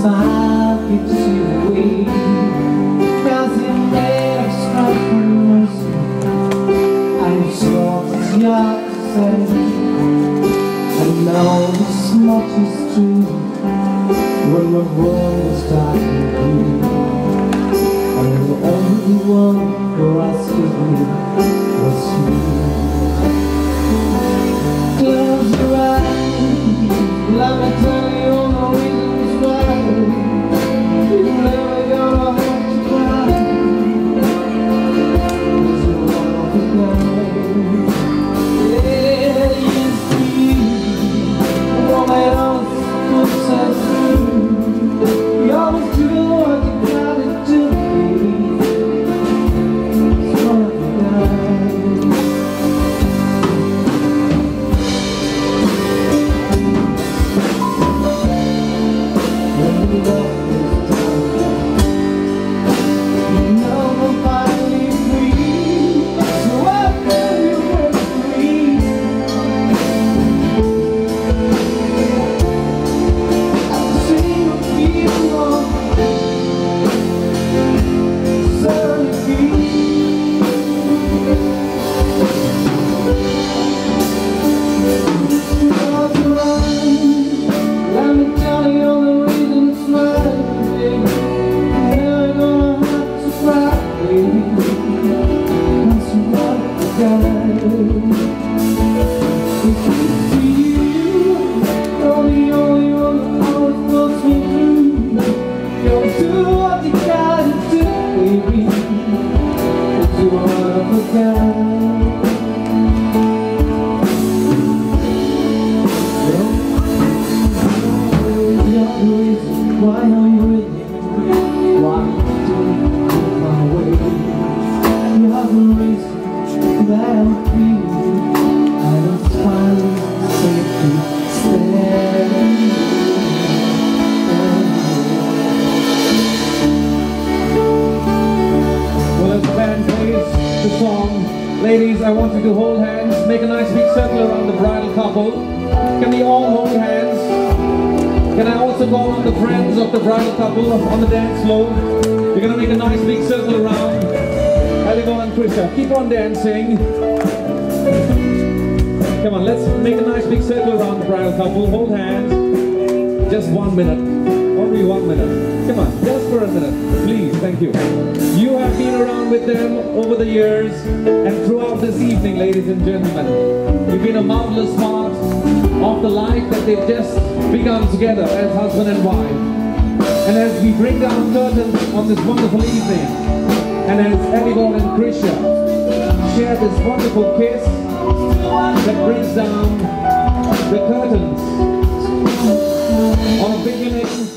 smile gets you away. Nothing made of strife and mercy. I'm sure it's yours to say. I know this much is true. When the world was dark and blue, and the only one who rescued me was you. Close your eyes, let me tell you all the reasons why you're never gonna have to cry. 'Cause you're one of a kind. Yeah, it used to be one that else puts us through. You always do what you gotta do, baby. It's one of a kind. When the love is done, you know we're finally free. So I'll tell you when to leave. I've seen what people want, so you feel. Close your eyes, let me tell you all the reasons why, baby. You're never gonna have to cry, baby. 'Cause you're not the guy. It's good to you. You're the only one that always pulls me through. You'll do what you gotta do, baby. 'Cause you're one of a kind. Why are you with me? Why do you go my way? You have the reason that I'm feeling. I was finally safely standing. Well, as the band plays the song, ladies, I want you to hold hands, make a nice big circle around the bridal couple. Can we all hold hands? Can I also call on the friends of the bridal couple on the dance floor? We're gonna make a nice big circle around. Aligo and Krisha, keep on dancing. Come on, let's make a nice big circle around the bridal couple. Hold hands. Just 1 minute. Only 1 minute. Come on, just for a minute. Please, thank you. You have been around with them over the years and throughout this evening, ladies and gentlemen. You've been a marvelous part of the life that they've just begun together as husband and wife. And as we bring down curtains on this wonderful evening, and as Aligo and Krisha share this wonderful kiss that brings down the curtains on a beginning